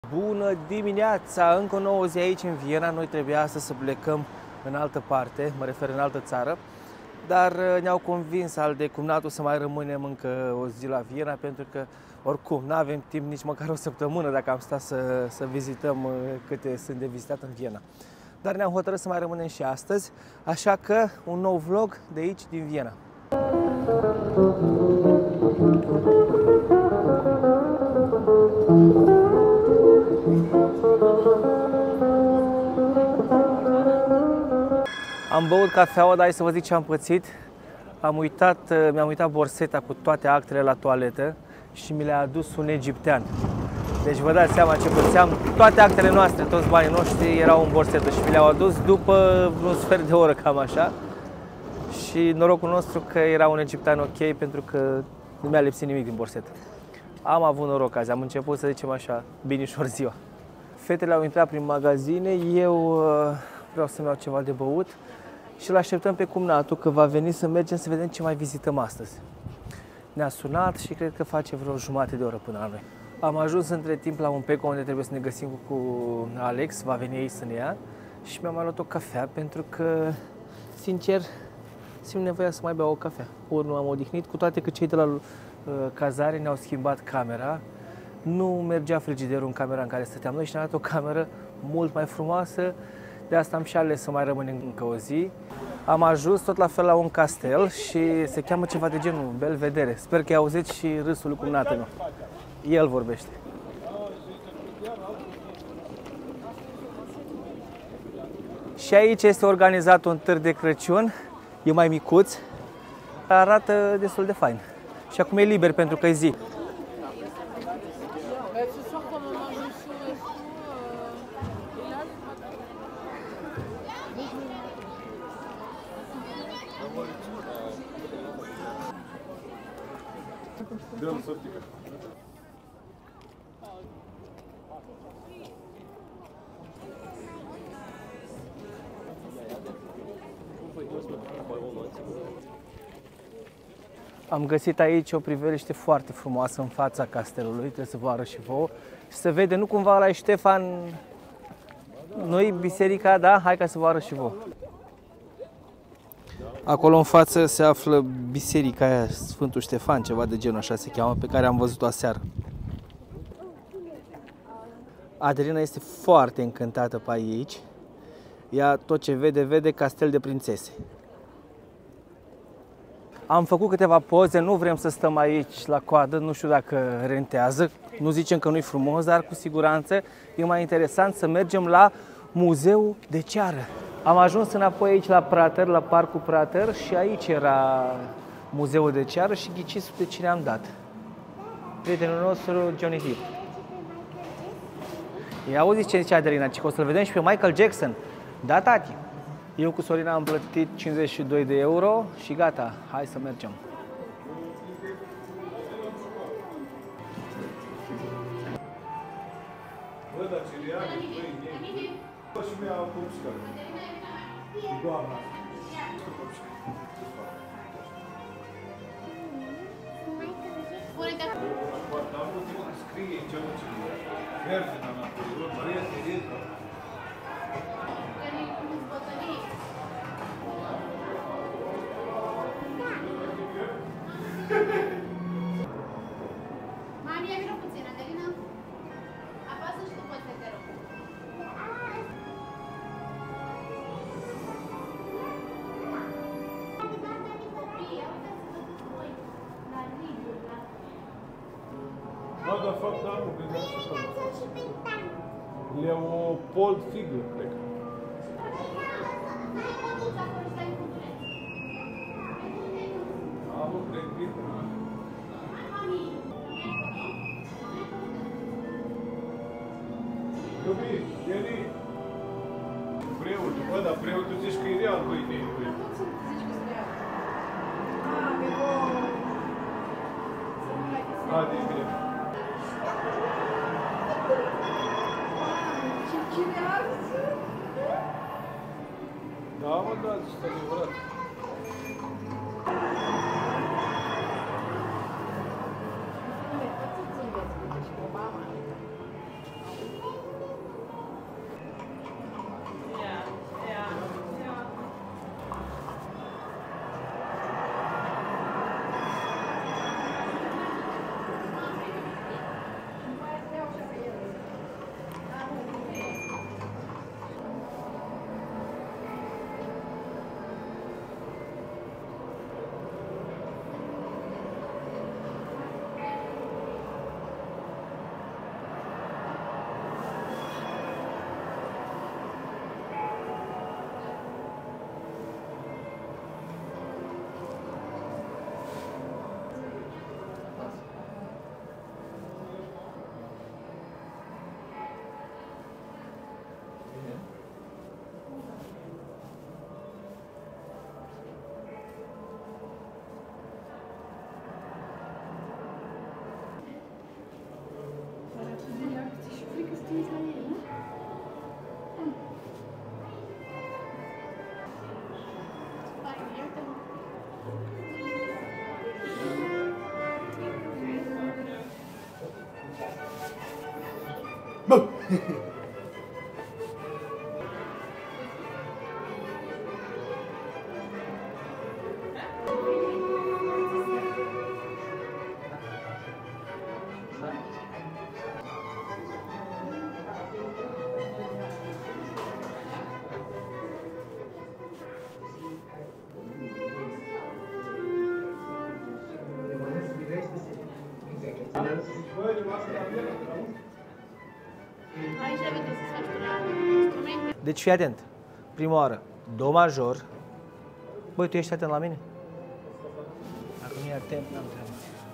Bună dimineața! Încă o nouă zi aici în Viena. Noi trebuia astăzi să plecăm în altă parte, mă refer în altă țară, dar ne-au convins al de cumnatul să mai rămânem încă o zi la Viena, pentru că oricum nu avem timp nici măcar o săptămână dacă am stat să vizităm câte sunt de vizitat în Viena. Dar ne-am hotărât să mai rămânem și astăzi, așa că un nou vlog de aici, din Viena. Am băut cafeaua, dar hai să vă zic ce am pățit. Mi-am uitat borseta cu toate actele la toaletă și mi le-a adus un egiptean. Deci vă dați seama ce pățeam. Toate actele noastre, toți banii noștri erau în borsetă și mi le-au adus după un sfert de oră, cam așa. Și norocul nostru că era un egiptean ok, pentru că nu mi-a lipsit nimic din borsetă. Am avut noroc azi, am început, să zicem așa, binișor ziua. Fetele au intrat prin magazine, eu vreau să-mi iau ceva de băut și îl așteptăm pe cumnatul că va veni să mergem să vedem ce mai vizităm astăzi. Ne-a sunat și cred că face vreo jumătate de oră până la noi. Am ajuns între timp la un Peco unde trebuie să ne găsim cu Alex, va veni aici să ne ia și mi-am mai luat o cafea pentru că, sincer, simt nevoia să mai beau o cafea. Ori nu am odihnit, cu toate că cei de la cazare ne-au schimbat camera. Nu mergea frigiderul în camera în care stăteam noi și ne-a dat o cameră mult mai frumoasă. De asta am și ales să mai rămânem încă o zi. Am ajuns tot la fel la un castel și se cheamă ceva de genul Belvedere. Sper că auziți și râsul lui cumnatul meu. El vorbește. Și aici este organizat un târg de Crăciun. E mai micuț, arată destul de fain. Și acum e liber pentru că e zi. Am găsit aici o priveliște foarte frumoasă în fața castelului, trebuie să vă arăt și vouă. Și se vede, nu cumva la Ștefan, noi biserica, da? Hai ca să vă arăt și vouă. Acolo în față se află biserica aia, Sfântul Ștefan, ceva de genul așa se cheamă, pe care am văzut-o aseară. Adelina este foarte încântată pe aici. Ea tot ce vede, vede castel de prințese. Am făcut câteva poze, nu vrem să stăm aici la coadă, nu știu dacă rentează, nu zicem că nu-i frumos, dar cu siguranță e mai interesant să mergem la Muzeul de Ceară. Am ajuns înapoi aici la Prater, la Parcul Prater și aici era Muzeul de Ceară și ghiciți de cine am dat. Prietenul nostru, Johnny Depp. Ia auziți ce zicea Adelina, că o să-l vedem și pe Michael Jackson. Da, tati? Eu cu Sorina am plătit 52 de euro și gata, hai să mergem. Bă, dar cereale, băi, și mi-a popșcat. Și doamna. Am ultimul că scrie ce am ucit. Merge, doamna, Maria Tereza. Maria, vină puțin, Adelina. Apasă și tu poți să te rog. Da, dar fapt, da, nu, gândeam și pe Leopold Figl, cred. Am un cred bine. Iubi, Eli, preotul, bă, dar preotul zici că e real, băi, de el. Haide, e bine. Da, mă, da, este adevărat. Bă! Aici trebuie să faci la instrumente. Deci fii atent. Prima oară, do major. Băi, tu ești atent la mine? Dacă nu e atent, n-am treabă.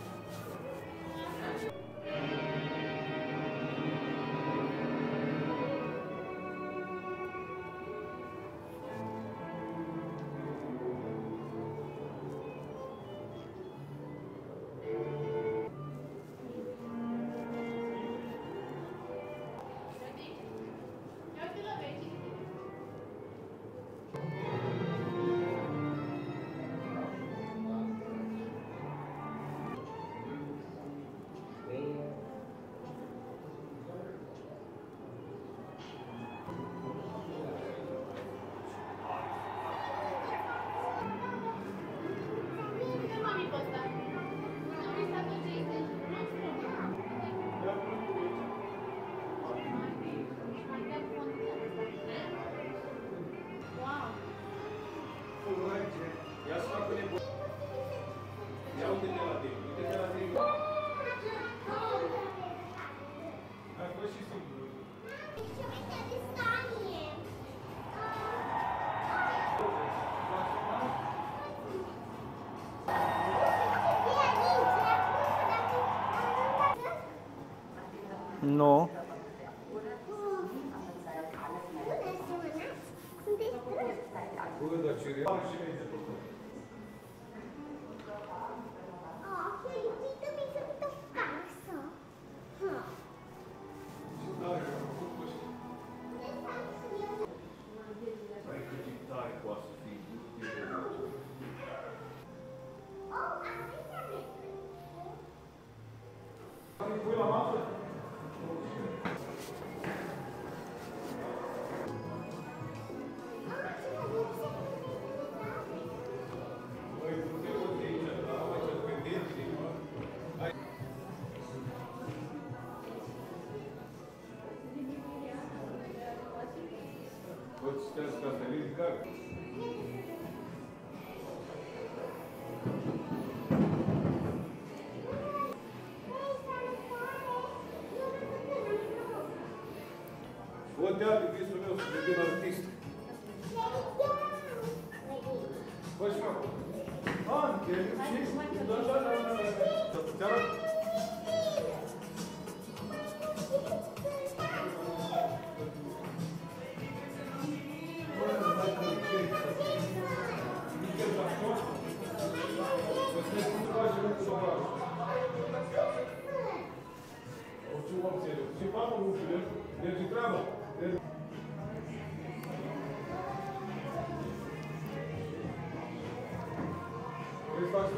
Nu. Vă dea de visul meu să devin artist. Bă, și mă. Anche, ce? Da. Să arăt. Ce fac un lucru? Mergi treaba. Vrei să faci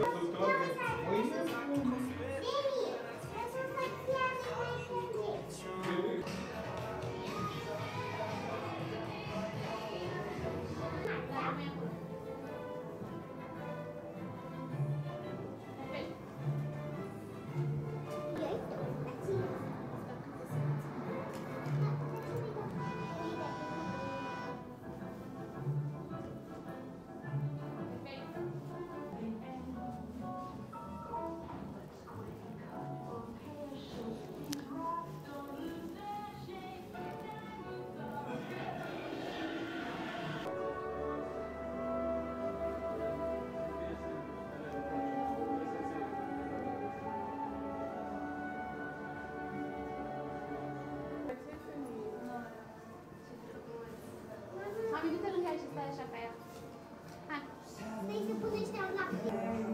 Mami, du-te lângă ea și stai așa ca ea. Hai. Vrei să pun ăștia în lapte?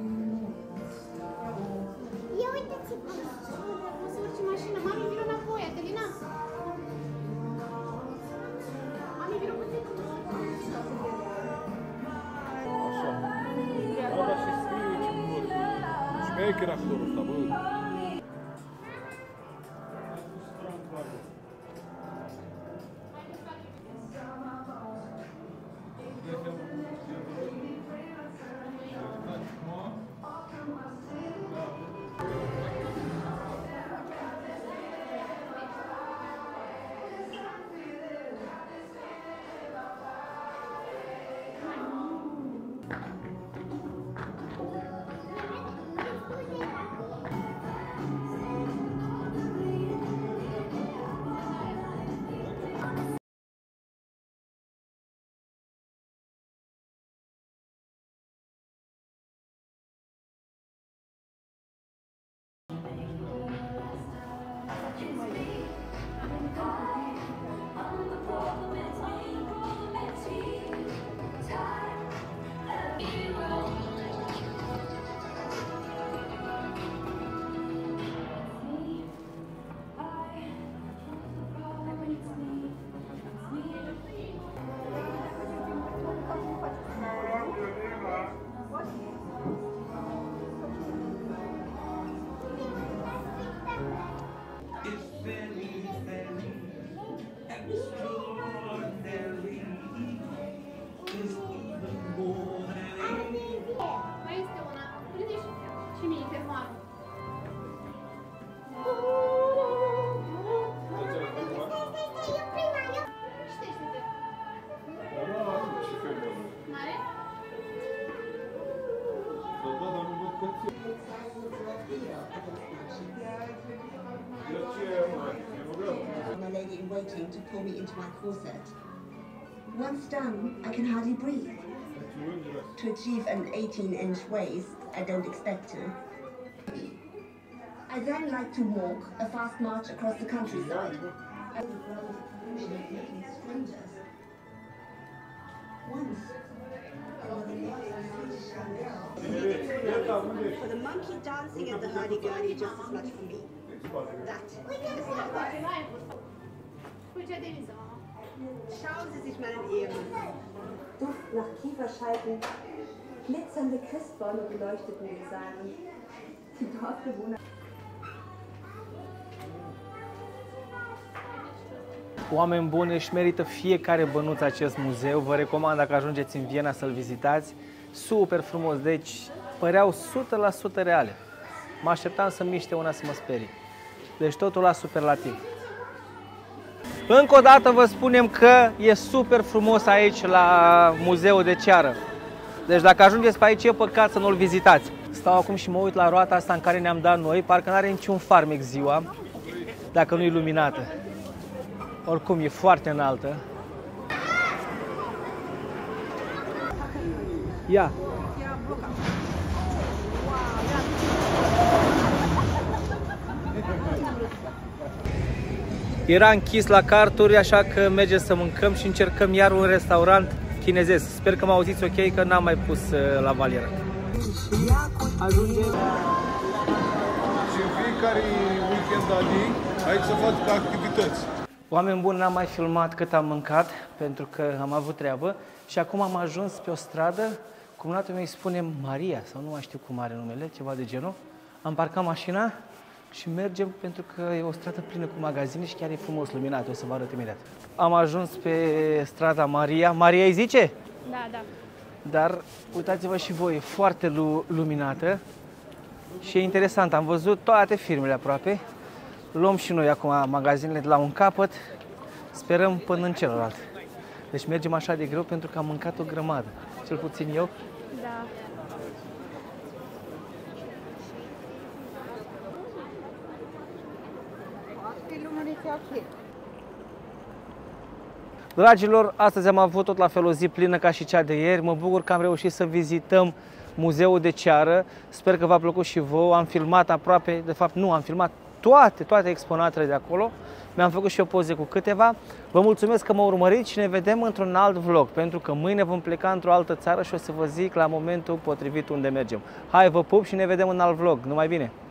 Ia uite-ți-vă! O să urci în mașină. Mami, vină înapoi, Adelina. Mami, vină puțin. Așa. Da, dar și scrie ce mult. Șmecher actorul ăsta, bă. hurting to pull me into my corset. Once done, I can hardly breathe. To achieve an 18-inch waist, I don't expect to. I then like to walk a fast march across the countryside. I would rather meeting strangers. Once, for the monkey dancing and the hurdy-gurdy just as much for me. That. Schauen Sie sich meinen Ehemann. Duft nach Kieferscheiben, glitzernde Christbäume beleuchteten den Saal und die Dorfbewohner. Oameni buni, își merită fiecare bănuț acest muzeu. Vă recomand dacă ajungeți în Viena să-l vizitați. Super frumos, deci păreau 100% reale. Mă așteptam să miște una să mă sperie. Deci totul la superlativ. Încă o dată vă spunem că e super frumos aici la Muzeul de Ceară. Deci dacă ajungeți pe aici, e păcat să nu-l vizitați. Stau acum și mă uit la roata asta în care ne-am dat noi. Parcă nu are niciun farmec ziua, dacă nu e luminată. Oricum, e foarte înaltă. Ia! Era închis la carturi, așa că mergem să mâncăm și încercăm iar un restaurant chinezesc. Sper că mă auziți ok, că n-am mai pus la valieră. Ajungem. Și în fiecare weekend aici să fac activități. Oameni buni, n-am mai filmat cât am mâncat, pentru că am avut treabă. Și acum am ajuns pe o stradă, cumnatul meu îi spune Maria, sau nu mai știu cum are numele, ceva de genul. Am parcat mașina și mergem pentru că e o stradă plină cu magazine și chiar e frumos luminat, o să vă arăt imediat. Am ajuns pe strada Maria. Maria îi zice? Da, da. Dar uitați-vă și voi, e foarte luminată și e interesant. Am văzut toate firmele aproape. Luăm și noi acum magazinele de la un capăt, sperăm până în celălalt. Deci mergem așa de greu pentru că am mâncat o grămadă, cel puțin eu. Da. Dragilor, astăzi am avut tot la fel o zi plină ca și cea de ieri. Mă bucur că am reușit să vizităm Muzeul de Ceară. Sper că v-a plăcut și vouă. Am filmat aproape, de fapt nu, am filmat toate exponatele de acolo. Mi-am făcut și eu poze cu câteva. Vă mulțumesc că mă urmăriți și ne vedem într-un alt vlog, pentru că mâine vom pleca într-o altă țară și o să vă zic la momentul potrivit unde mergem. Hai, vă pup și ne vedem în alt vlog. Numai bine!